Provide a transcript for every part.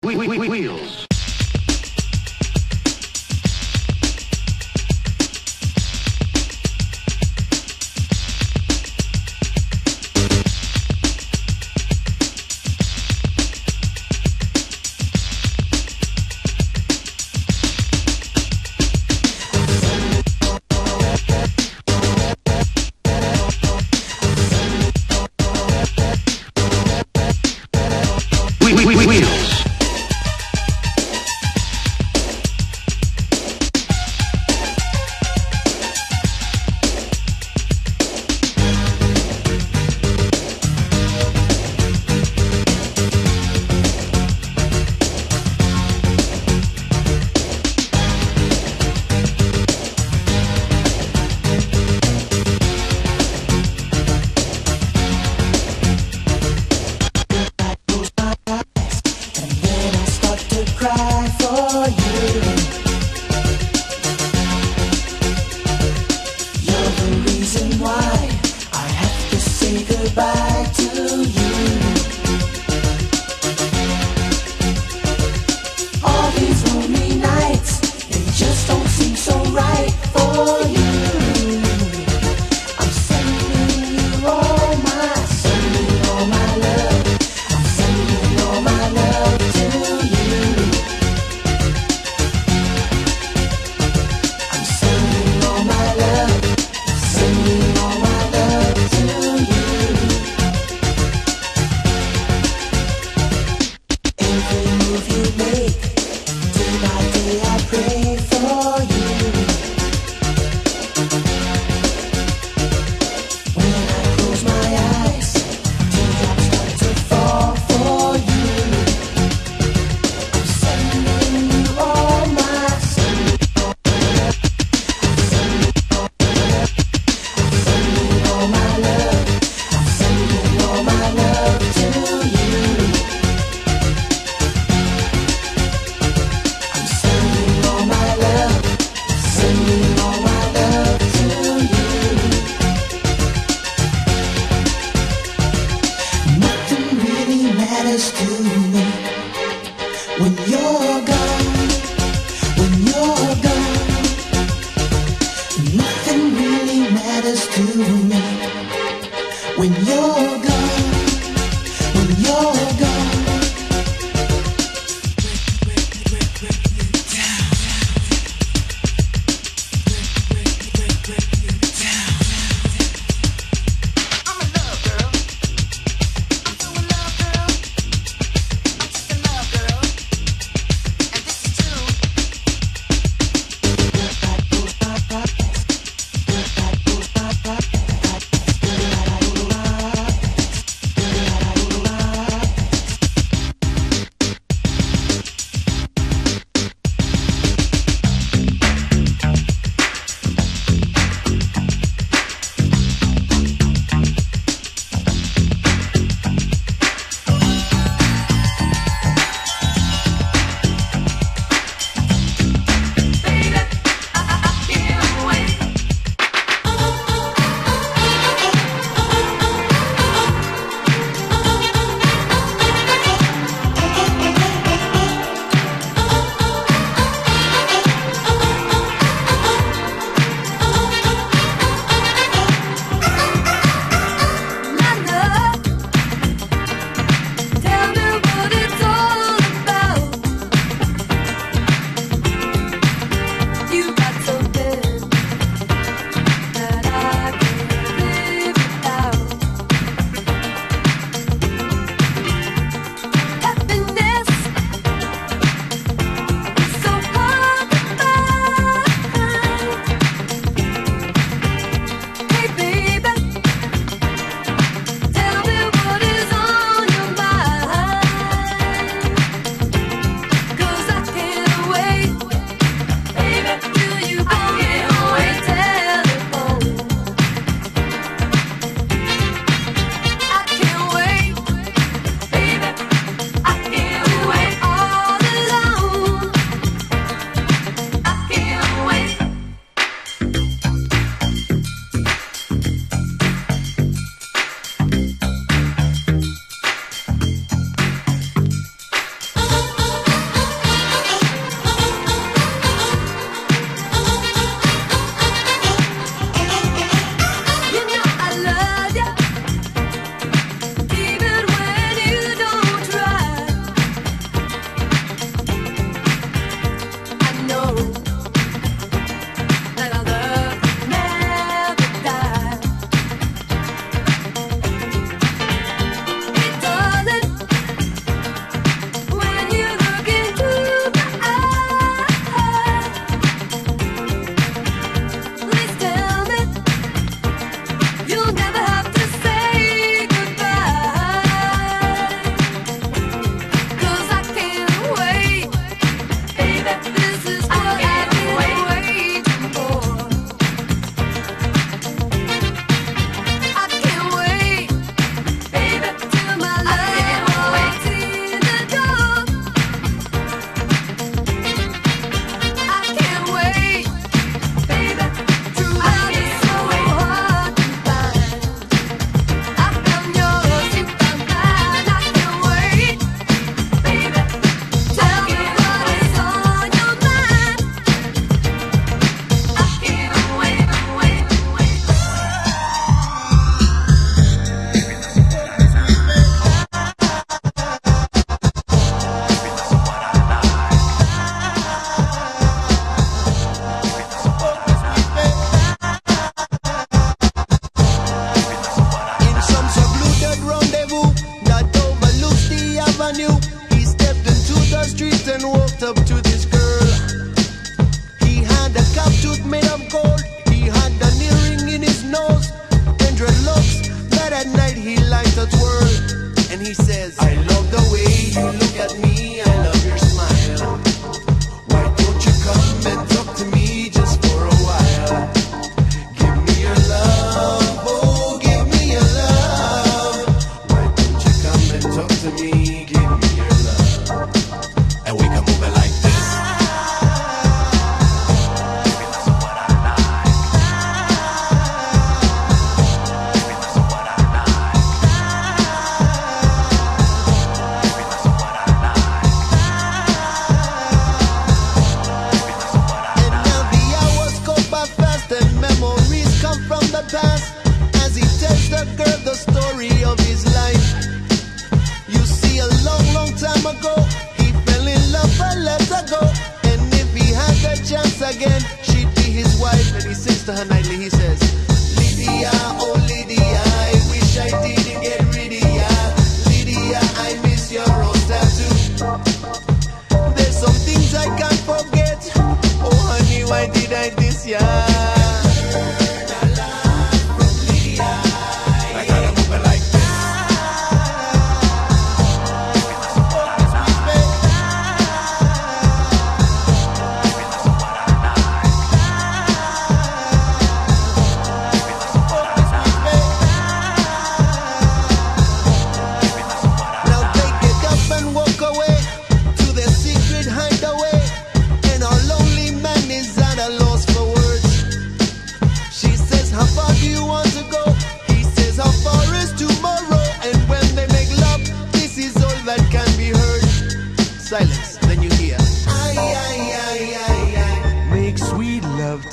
Wheels.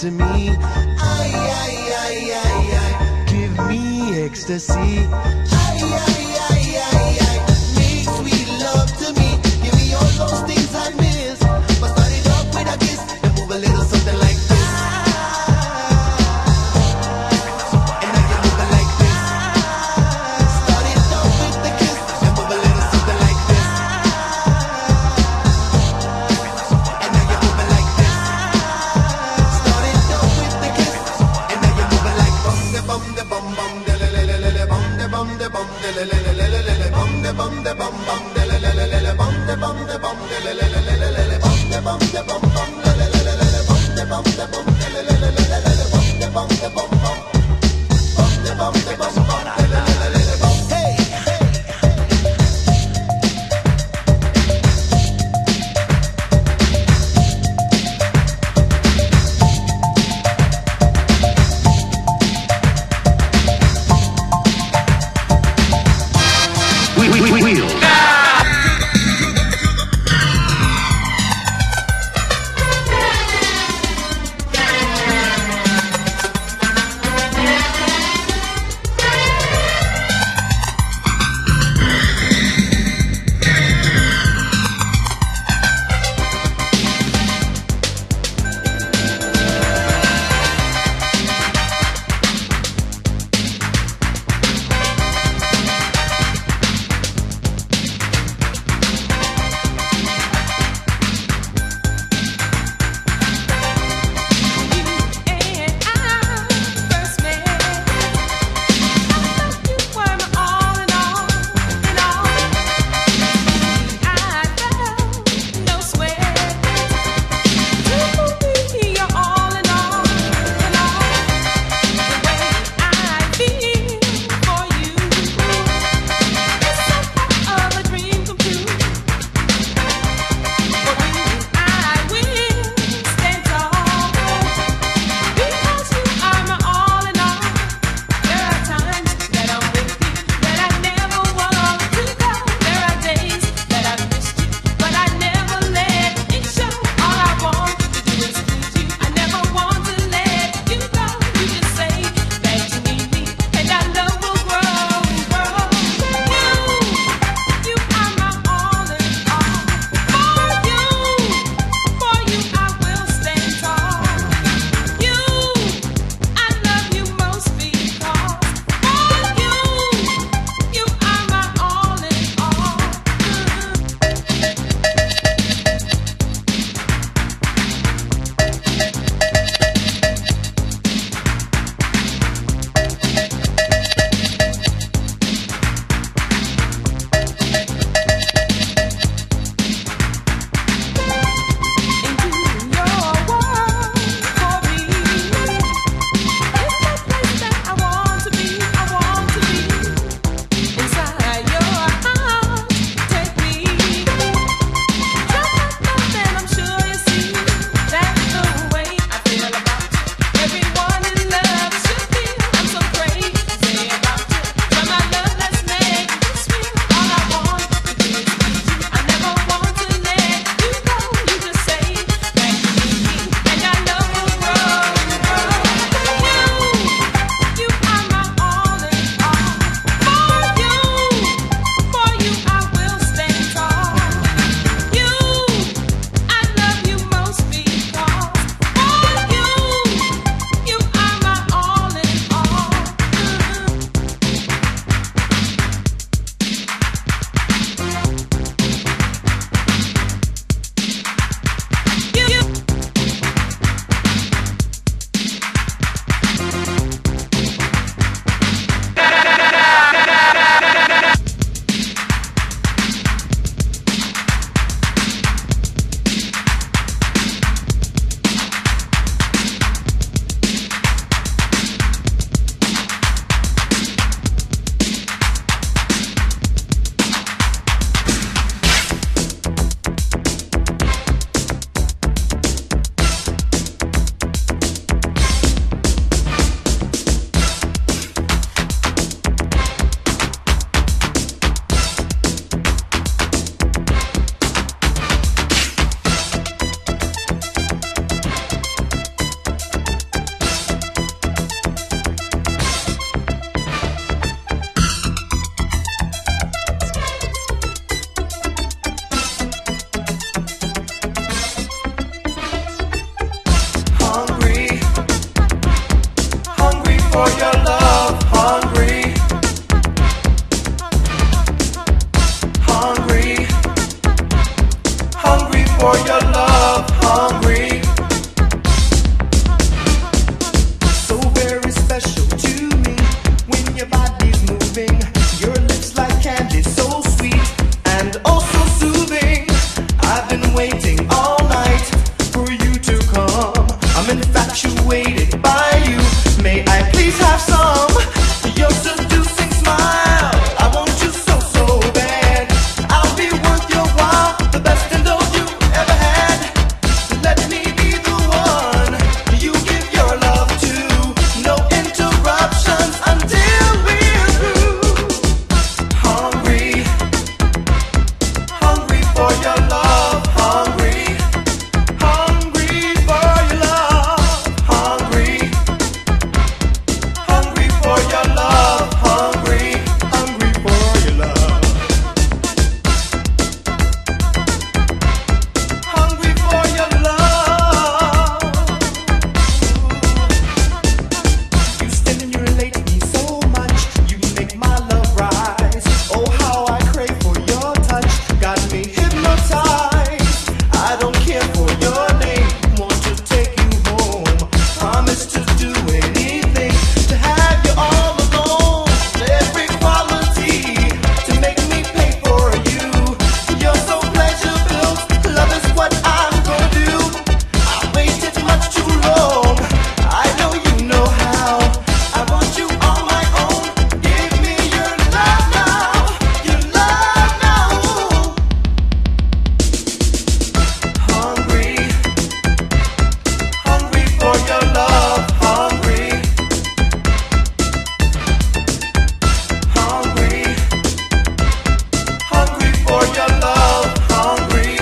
to me. Ay, ay, ay, ay, ay. Give me ecstasy. Ay, ay, ay, ay, ay. Make sweet love to me. Give me all those things I miss. But start it off with a kiss and move a little something like this. for your love, hungry. So very special to me when your body's moving. Your lips like candy, so sweet and also soothing. I've been waiting all night for you to come. I'm infatuated by you. May I please have some? Your seducing smile, I want you so, so bad. I'll be worth your while, the best and all you ever had. Let me be the one you give your love to. No interruptions until we're through. Hungry, hungry for your love. Hungry, hungry for your love. Hungry, hungry for your love. Hungry, hungry for your love. Hungry for your love. You stimulate me so much. You make my love rise. Oh, how I crave for your touch. Got me hypnotized. I don't care for your name. Want to take you home. Promise to do anything to have you all alone. Every quality to make me pay for you. You're so pleasure built. Love is what I'm gonna do. I waited much too long. I know you know how. I want you on my own. Give me your love now. Your love now. Hungry, hungry for your love. Hungry, hungry, hungry for your love. Hungry.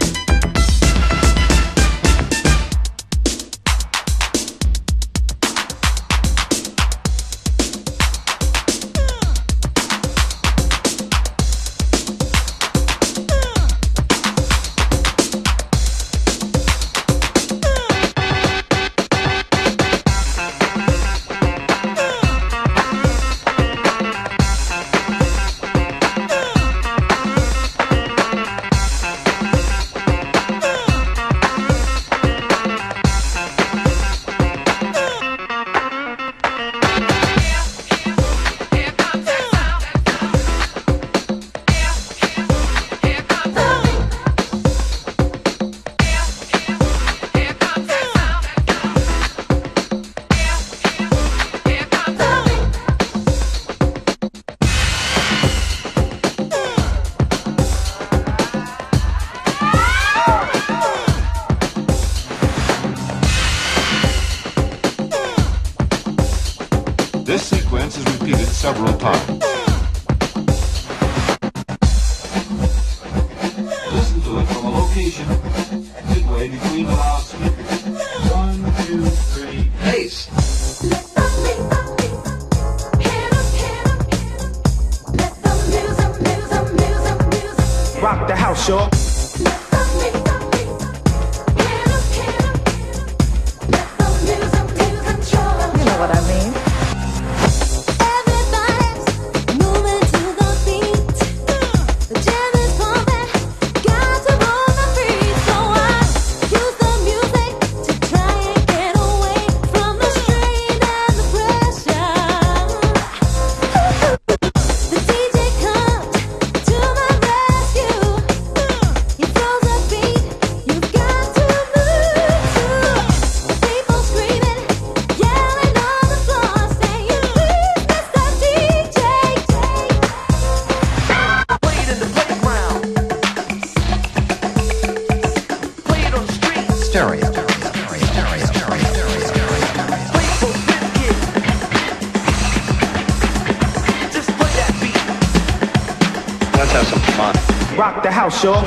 This sequence is repeated several times. Listen to it from a location midway between the loudspeakers. 1, 2, 3, bass. Rock the house, y'all. You know what I mean? Let's have some fun. Rock the house, y'all.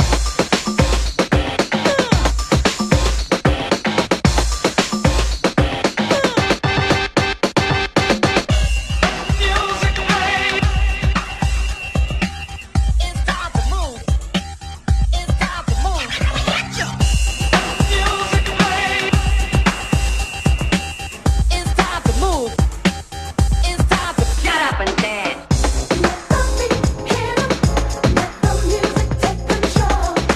Get up and dance.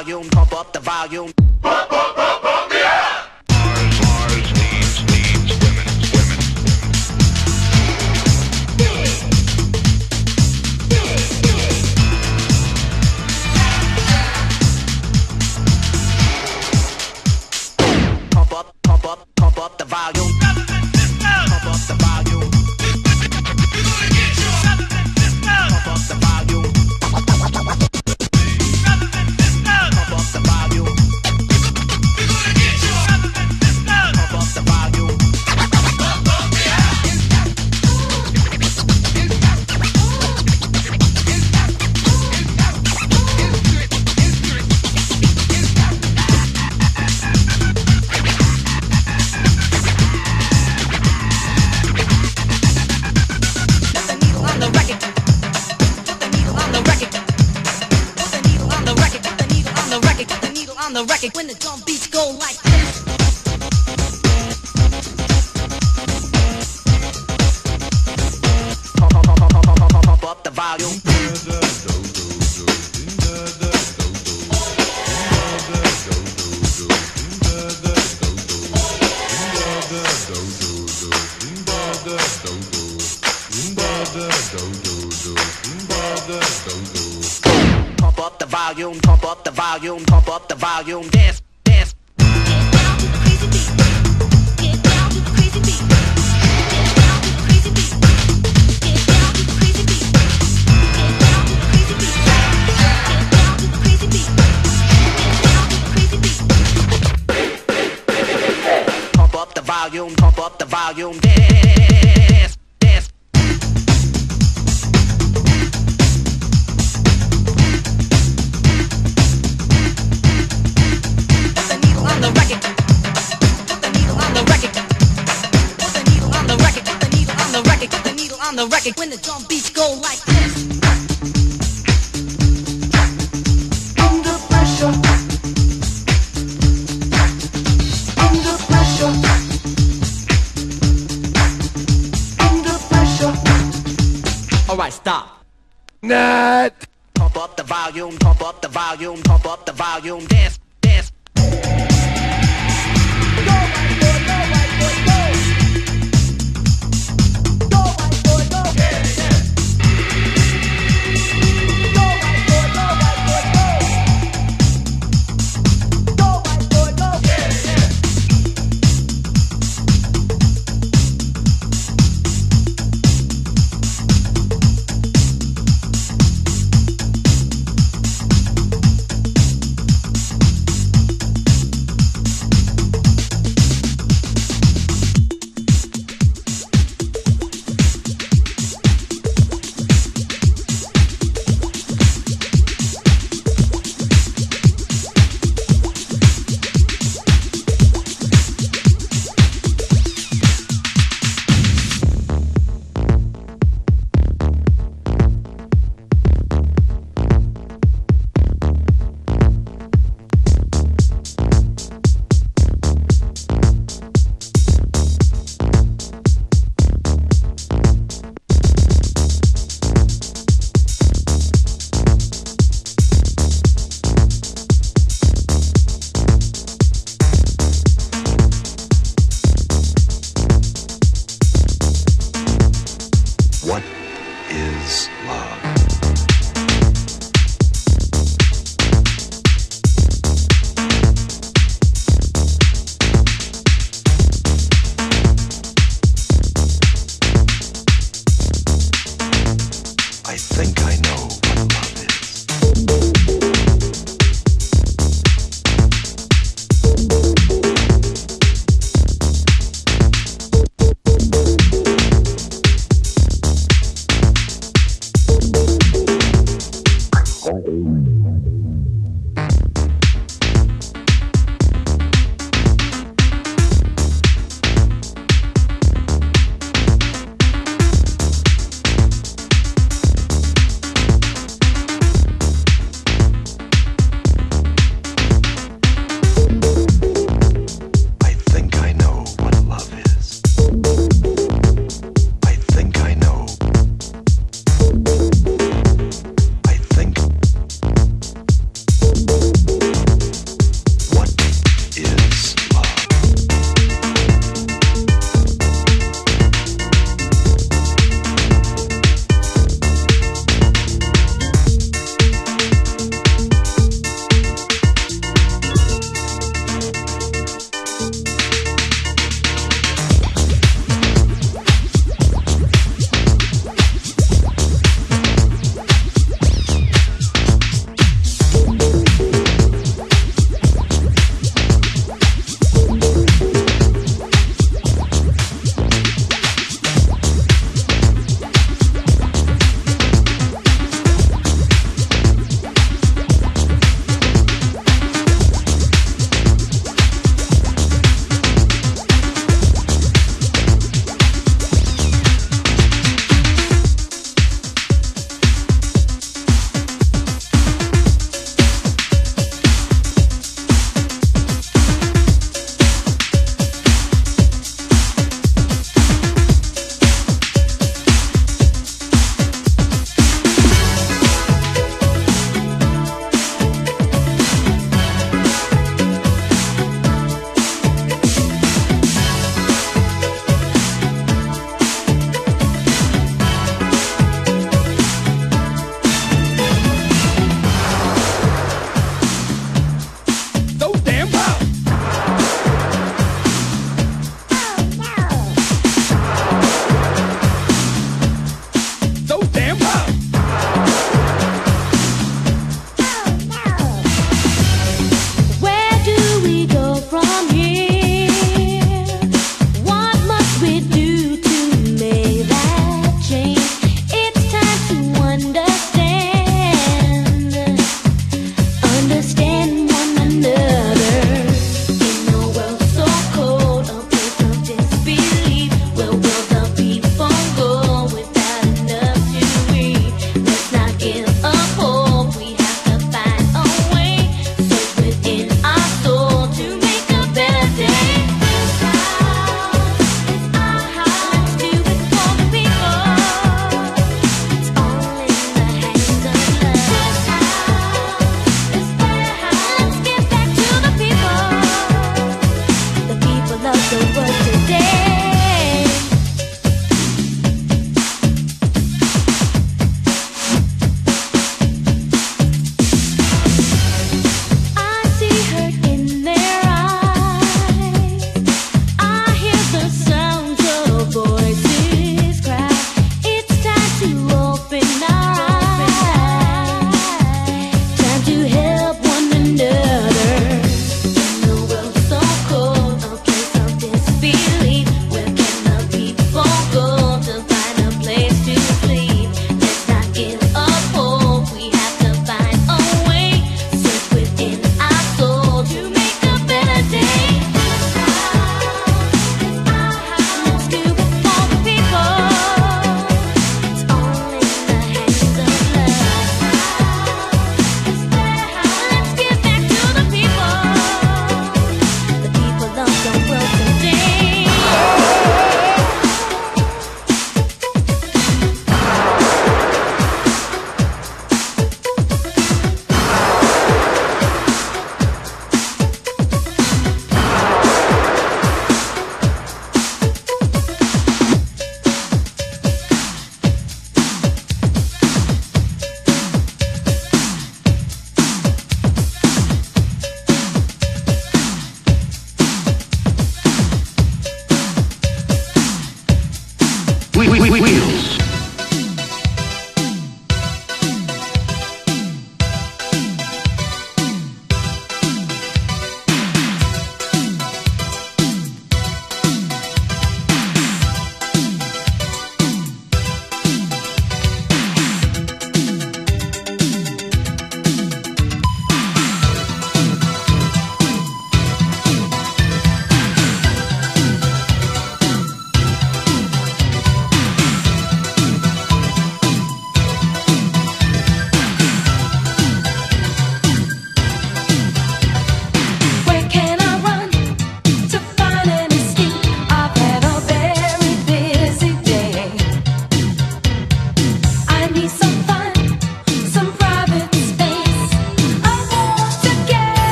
volume, pump up the volume. Mars needs women. Pump up the volume. Pump up the volume. Pump up the volume. Pump up the volume. Pump up the volume. The record when the drum beats go like this. Pump up the volume. Pump up the volume, pump up the volume, pump up the volume, dance, dance. Get down to the crazy beat. Get down to the crazy beat. Get down to the crazy beat. Get down to the crazy beat. Get down to the crazy beat. Get down to the crazy beat. Get down to the crazy beat. Pump up the volume, dance, dance. Put the needle on the record. Put the needle on the record. Put the needle on the record. Put the needle on the record. Put the needle on the record when the drum beats go like this. Under pressure. Under pressure. Under pressure. Alright, stop. Nut. Pump up the volume, pump up the volume, pump up the volume, dance, dance.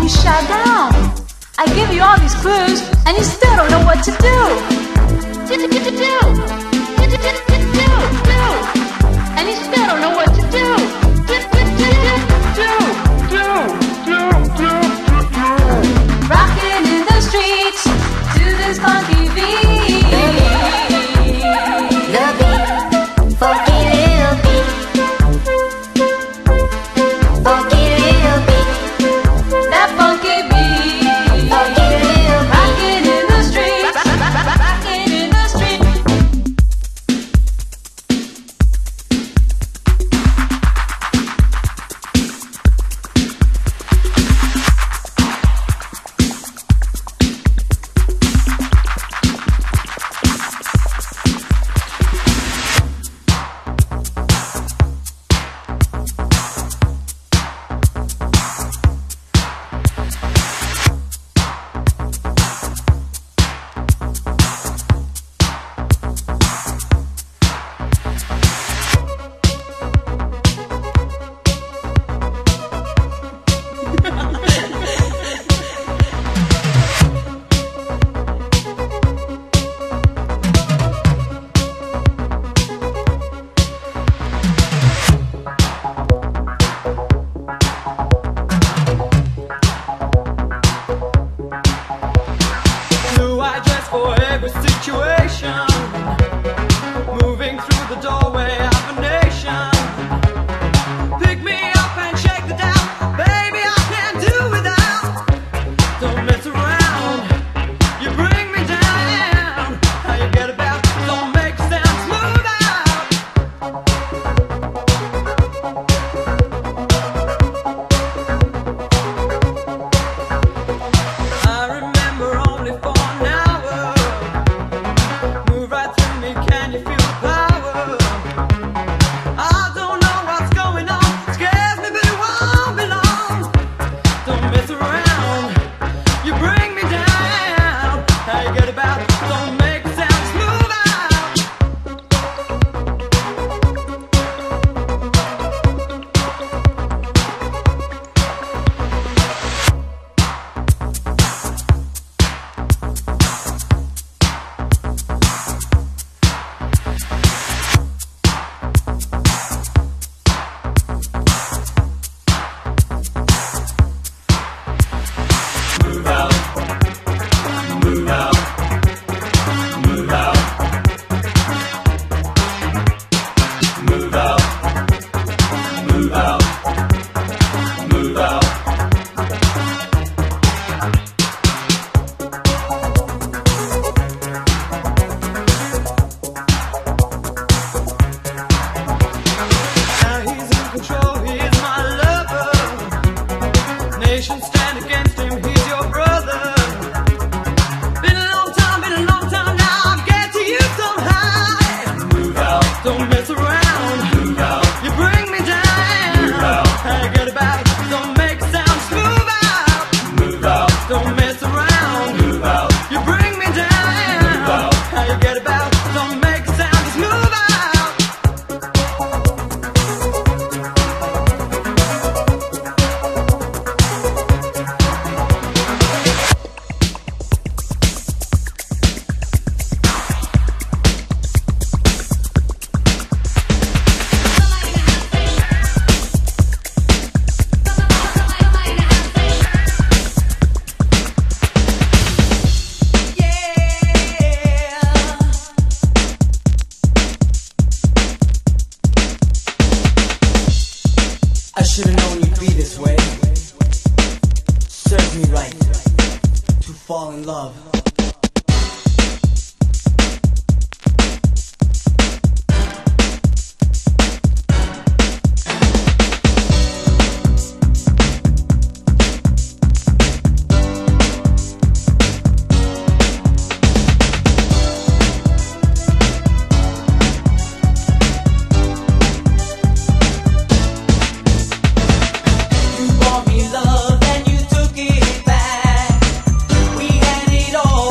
you shut down. I give you all these clues, and you still don't know what to do. And you still don't know what to do. Rocking in the streets to this funky beat. The beat, funky little beat. Funky little beat. That funky beat. Funky little beat. Rocking in the streets. Rocking in the streets. Blue eye dress for every situation. Moving through the doorway of a nation. Pick me up and shake the down. Baby, I can't do without. Don't mess around. You bring me down. How you get about? Don't make sound. Smooth out. I remember only for an hour. Move right through me, can you feel the power? I don't know what's going on. Scares me, but it won't be long. Don't mess around. You bring me down. How you get about? Don't make sounds. Move out. Move out. Move out. Move out. Move out. Move out. Move out. Now he's in control, he is my lover. Nations stand against him, he's your brother. Been a long time now, I'll get to you somehow. Move out. Don't mess around, Move out. you bring me down. Move out. How you get about? Don't make sounds. Move out. Move out. Don't mess around, Move out. you bring me down. Move out. How you get about? Don't make sounds. Move out. I should've known you'd be this way. Serves me right to fall in love. You brought me love and you took it back. We had it all.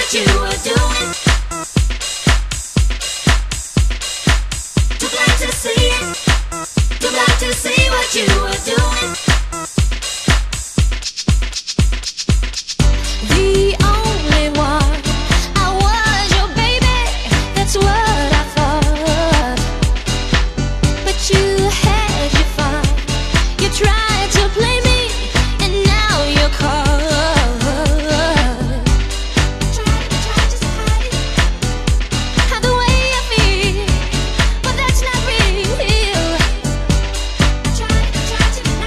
what you were doing. Too blind to see it. Too blind to see what you were doing. The only one I was your baby. That's what I thought. But you had your fun. You tried to play me, and now you're caught. Try just to hide the way I feel, but that's not real. Try to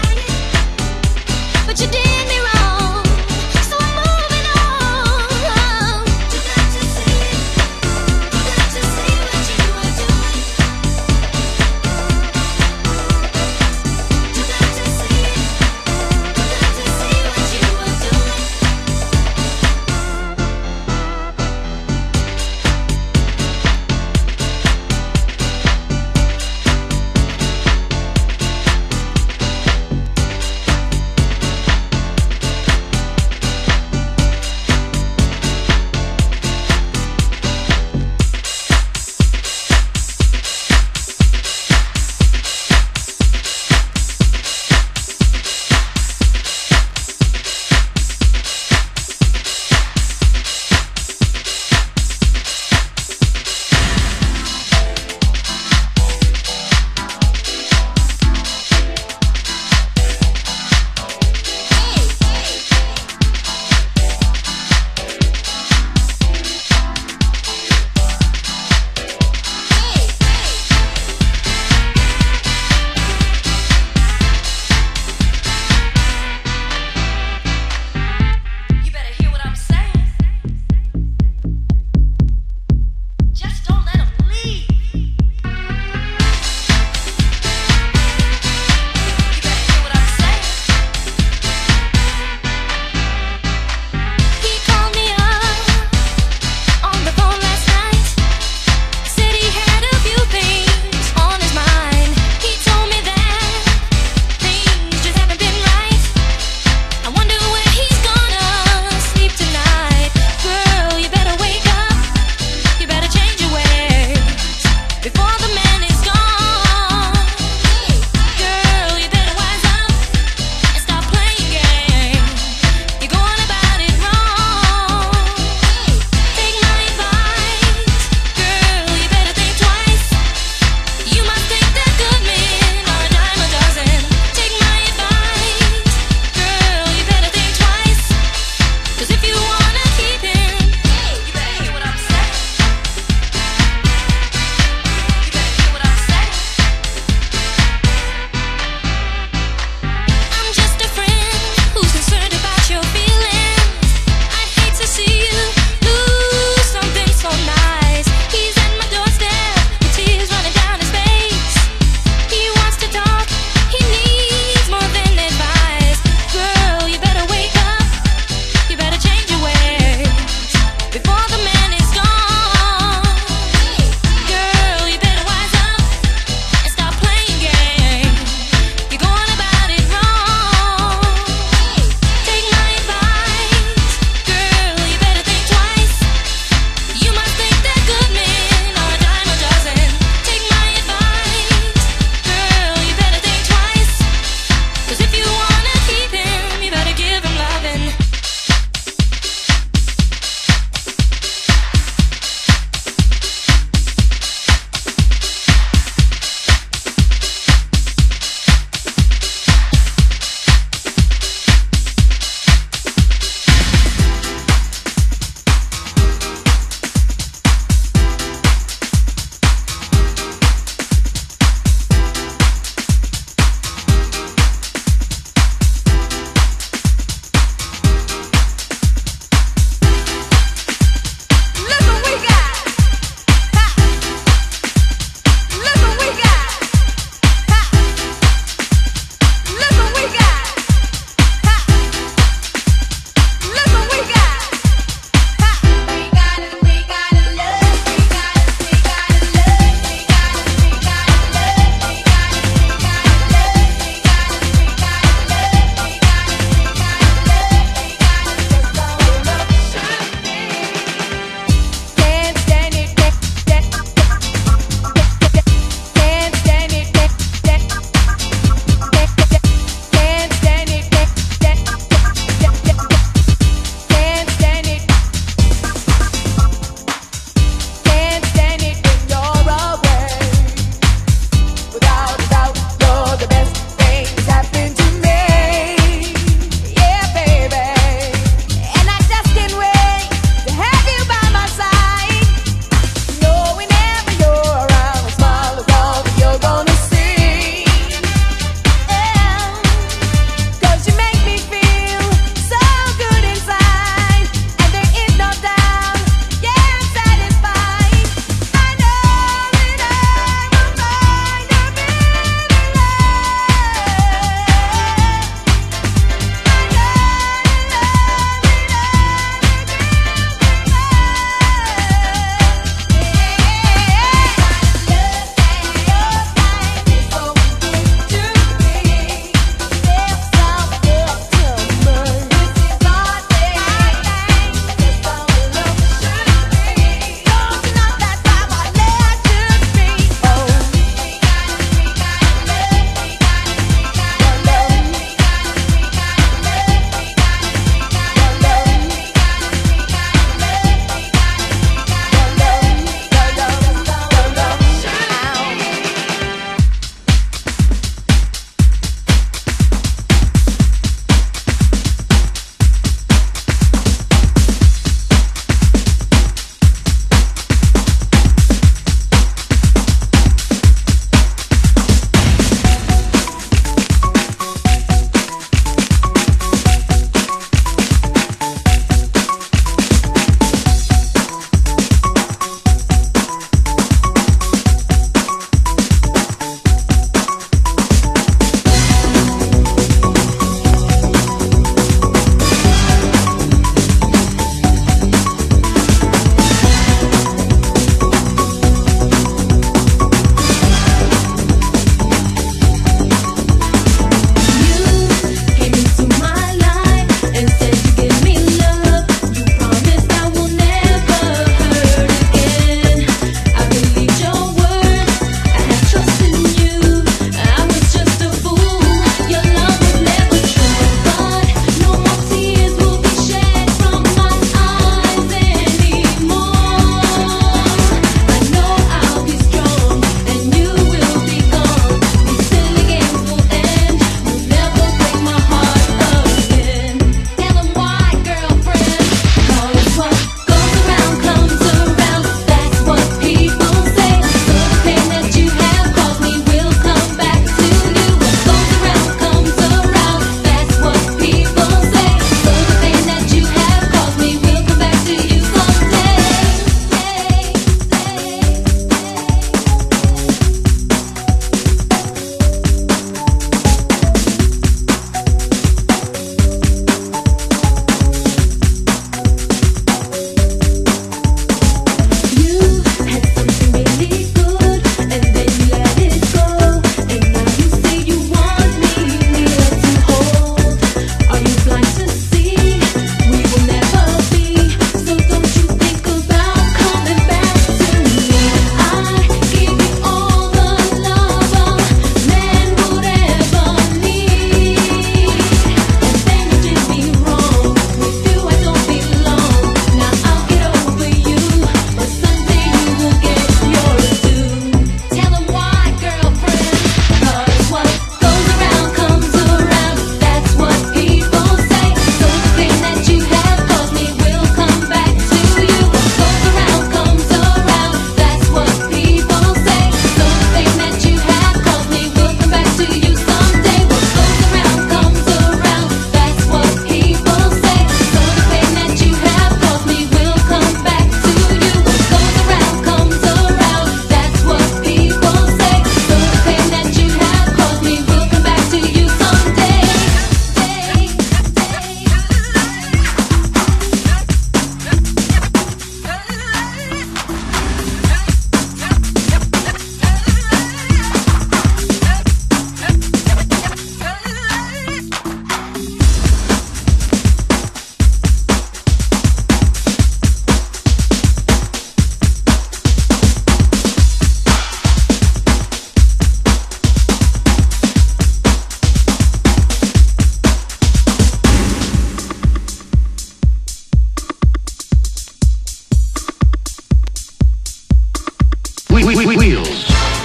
Wheels.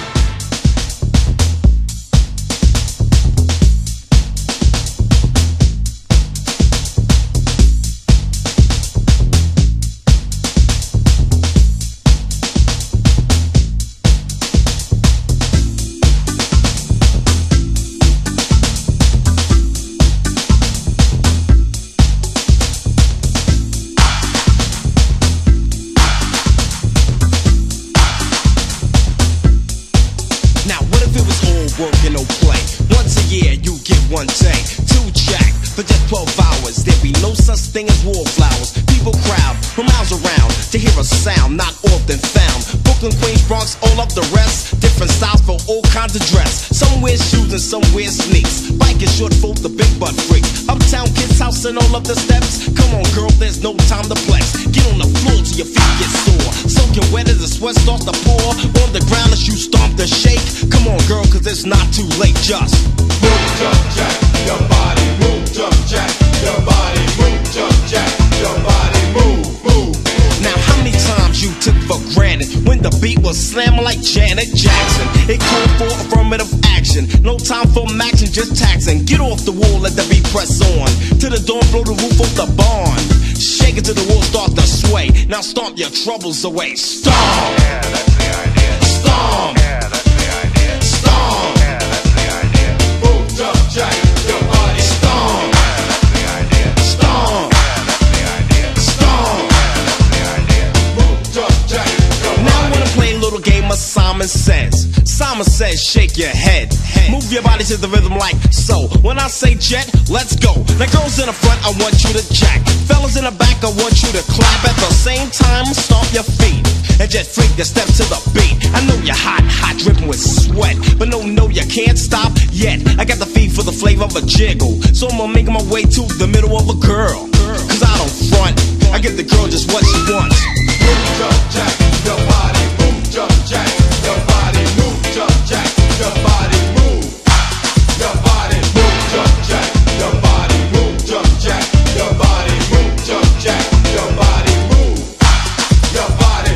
One day, 2 jack for just 12 hours. There be no such thing as wallflowers. People crowd from miles around to hear a sound not often found. Brooklyn, Queens, Bronx, all of the rest. Different styles for all kinds of dress. Some wear shoes and some wear sneaks. Bike is short for the big butt freaks. Uptown kids house and all of the steps. Come on, girl, there's no time to flex. Get on the floor till your feet get sore. Soaking wet as the sweat starts to pour. On the ground as you stomp the shake. Come on, girl, cause it's not too late. Just move, jump, jack, your body. Move, jump, jack, your body. Move, jump, jack, your body. Move, move. Now how many times you took for granted when the beat was slamming like Janet Jackson? It called for affirmative action. No time for action, just taxing. Get off the wall, let the beat press on. To the dawn, blow the roof off the barn. Shake it till the wall start to sway. Now stomp your troubles away. Stomp! Yeah, that's the idea. Stomp! Yeah, that's the idea. Stomp! Yeah, that's the idea. Move, jump, jack, your body. Stomp! Yeah, that's the idea. Stomp! Yeah, that's the idea. Stomp! Yeah, that's the idea. Move, jump, jack, your body. Now I wanna play a little game of Simon Says. Simon Says, shake your head. Move your body to the rhythm like so. When I say jet, let's go. Now girls in the front, I want you to jack. Fellas in the back, I want you to clap. At the same time, stomp your feet. And just freak the steps to the beat. I know you're hot, hot, dripping with sweat. But no, you can't stop yet. I got the feed for the flavor of a jiggle. So I'm gonna make my way to the middle of a girl. Cause I don't front, I give the girl just what she wants. Move, jump, jack, your body. Move, jump, jack, your body. Move, jump, jack, your body. Move, your body. Move, jump, jack, your body. Move, jump, jack, your body. Move, jump, jack, your body. Move, your body.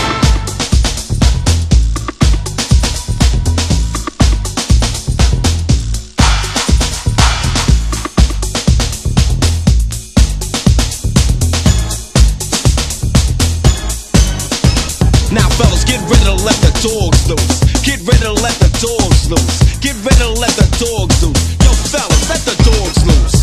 Now fellas, get ready to let the dogs loose. Get ready to let the dogs loose. Get ready to let the dogs loose. Yo fellas, let the dogs loose.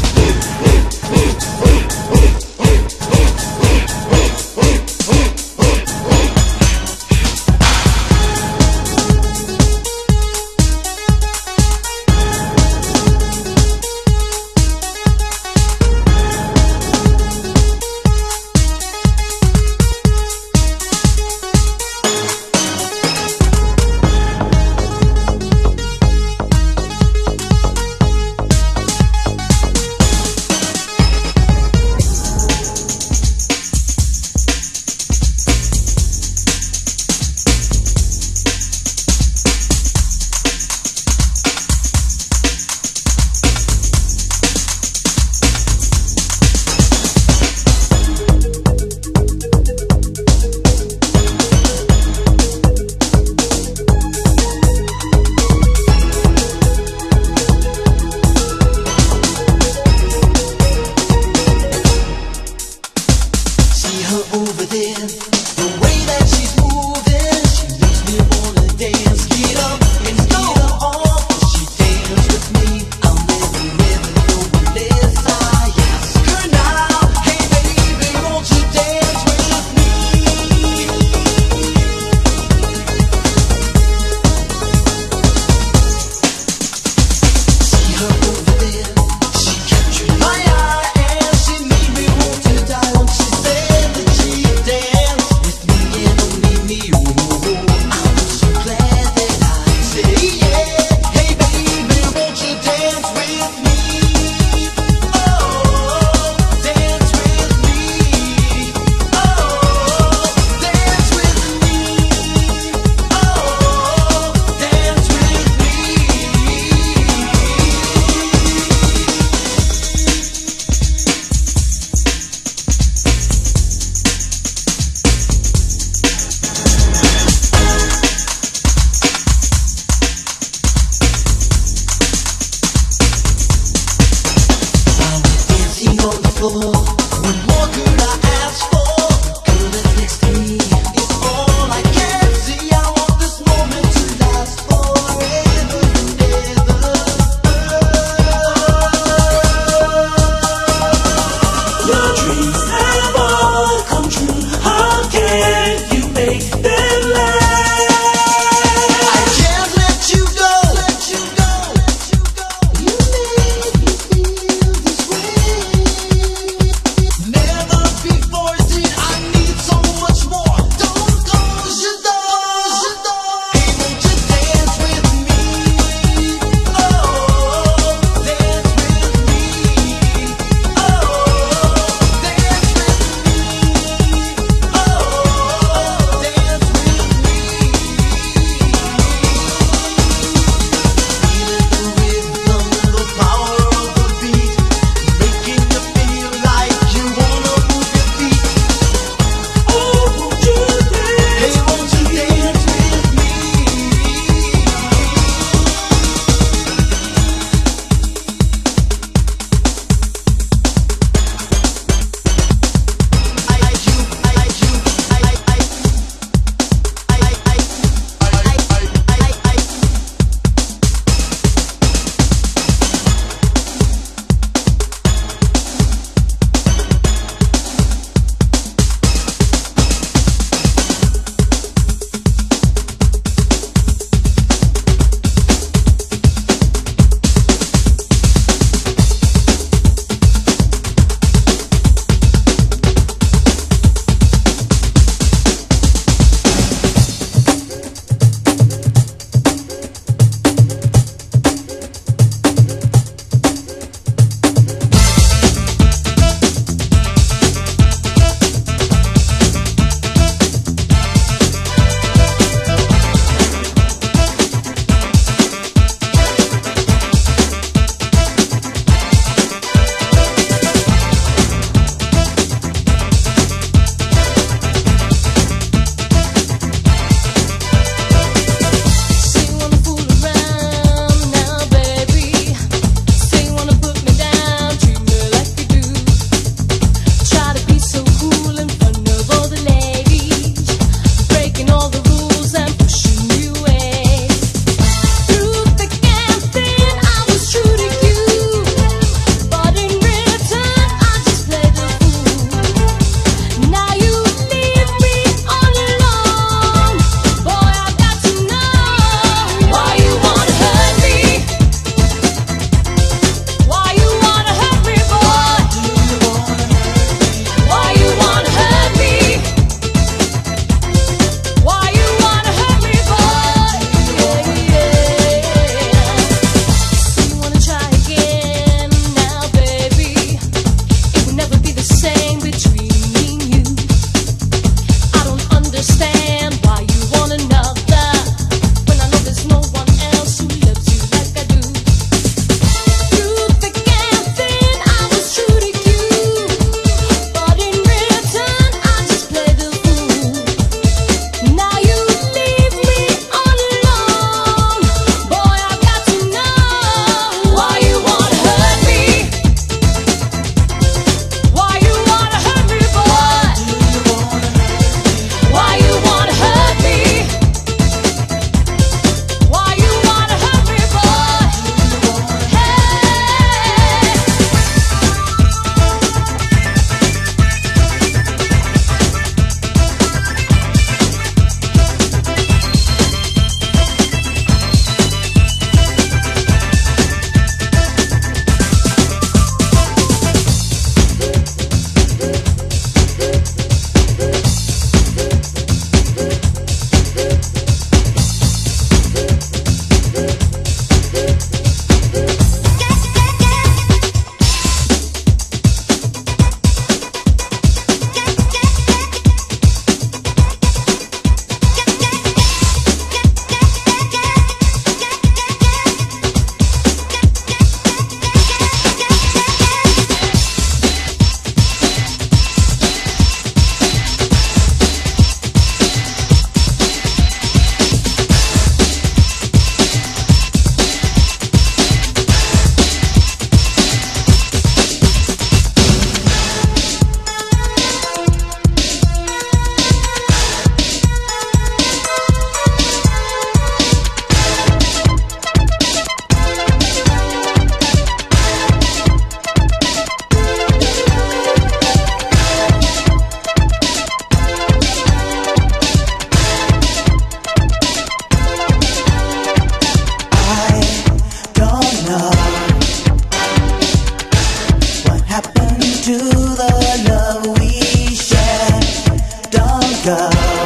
go.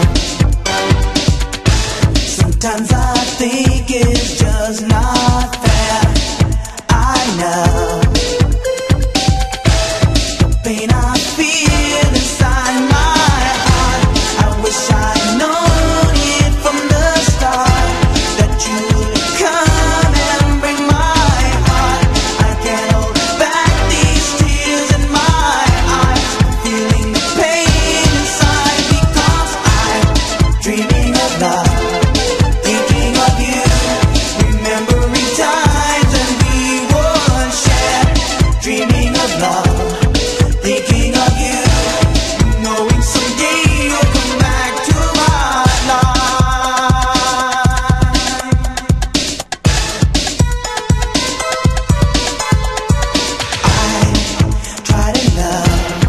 Sometimes I think it's just not fair. I know the pain I feel inside my heart. I wish I'd known it from the start that you would come and bring my heart. I can't hold back these tears in my eyes. I'm feeling the pain inside because I'm dreaming of love, thinking of you, remembering times when we would share. Dreaming of love, thinking of you, knowing someday you'll come back to my life. I try to love,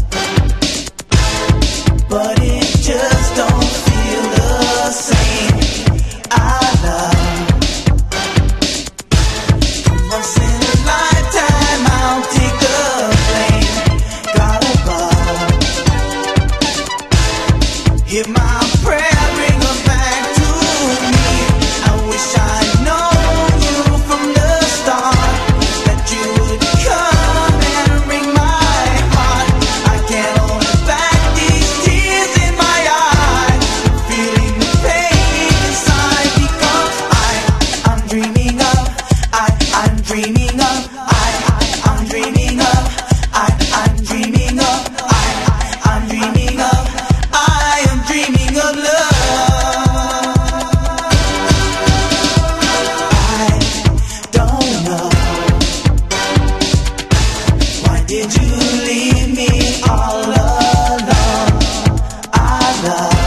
but it just don't feel the same. I love once in a lifetime, I'll take the blame. God above, hear my prayer, bring her back to me. I wish I'd known you from the start that you would come and bring my heart. I can't hold back these tears in my eyes, feeling the pain inside because I'm dreaming of, I'm dreaming of, I'm dreaming of, I'm dreaming of, I'm dreaming of, I am dreaming of love. I don't know, why did you leave me all alone? I love